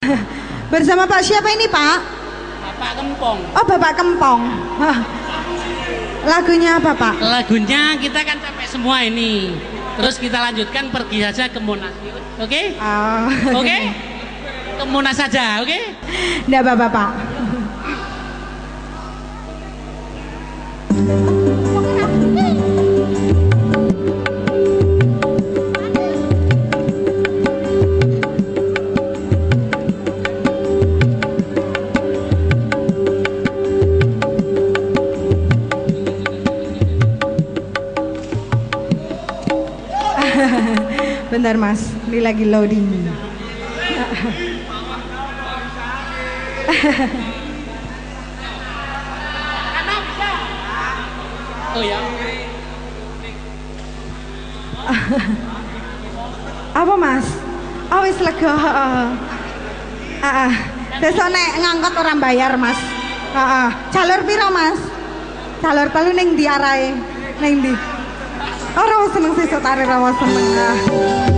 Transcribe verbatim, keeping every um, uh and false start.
Bersama Pak siapa ini Pak? Bapak Kempong. Oh Bapak Kempong. Hah. Lagunya apa Pak? Lagunya kita kan capek semua ini. Terus kita lanjutkan pergi saja ke Monas. Oke? Okay? Oh. Oke? Okay? Ke Monas saja, oke? Okay? Nggak apa-apa Pak. Bentar Mas, ini lagi loading. Oh ya. Apa Mas? Oh wis lega. Heeh. Heeh. Besok nek ngangkot orang bayar Mas. Heeh. Jalur piro Mas? Jalur telu ning ndi arahe? Ning ndi? Ora seneng sesuk tarik rawa seneng.